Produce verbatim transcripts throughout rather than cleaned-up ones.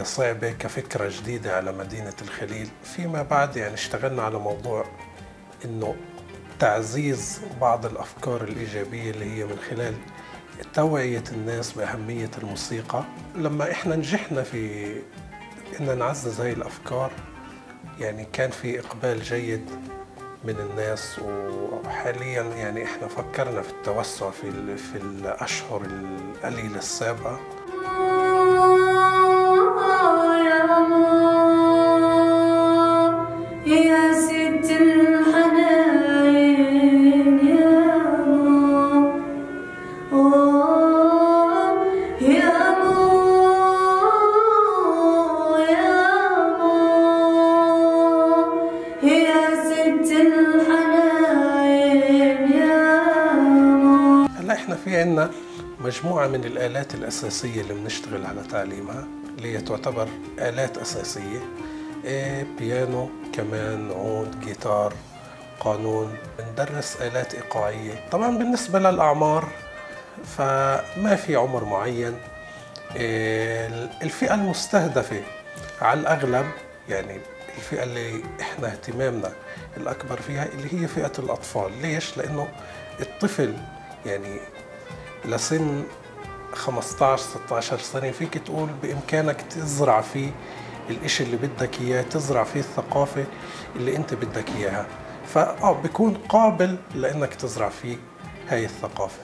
صعبة كفكرة جديدة على مدينة الخليل. فيما بعد يعني اشتغلنا على موضوع إنه تعزيز بعض الأفكار الإيجابية اللي هي من خلال توعية الناس بأهمية الموسيقى. لما إحنا نجحنا في إن نعزز هاي الأفكار يعني كان في إقبال جيد من الناس، وحاليا يعني إحنا فكرنا في التوسع في في الأشهر القليلة السابقة. هلا احنا في عنا مجموعة من الآلات الأساسية اللي بنشتغل على تعليمها، اللي هي تعتبر آلات أساسية، إيه بيانو، كمان، عود، جيتار، قانون. بندرس آلات إيقاعية. طبعا بالنسبة للأعمار فما في عمر معين. إيه الفئة المستهدفة على الأغلب يعني الفئة اللي احنا اهتمامنا الأكبر فيها اللي هي فئة الأطفال. ليش؟ لأنه الطفل يعني لسن خمسة عشر ستة عشر سنة فيك تقول بإمكانك تزرع فيه الإشي اللي بدك إياه، تزرع فيه الثقافة اللي أنت بدك إياها، فآه بيكون قابل لأنك تزرع فيه هاي الثقافة.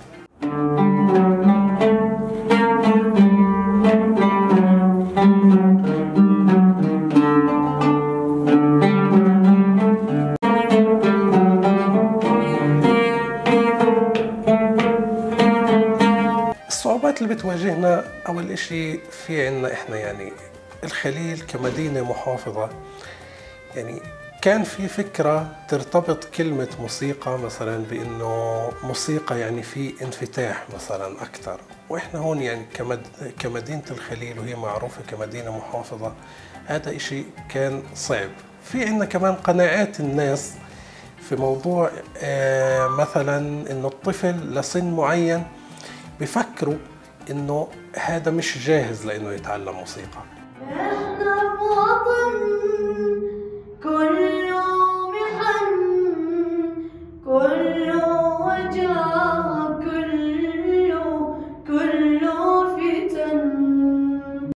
الصعوبات اللي بتواجهنا أول إشي في عنا إحنا يعني الخليل كمدينة محافظة، يعني كان في فكرة ترتبط كلمة موسيقى مثلا بأنه موسيقى يعني في انفتاح مثلا أكثر، وإحنا هون يعني كمد كمدينة الخليل وهي معروفة كمدينة محافظة، هذا إشي كان صعب. في عنا كمان قناعات الناس في موضوع آه مثلا إنه الطفل لسن معين بفكروا إنه هذا مش جاهز لإنه يتعلم موسيقى. إحنا في وطن كل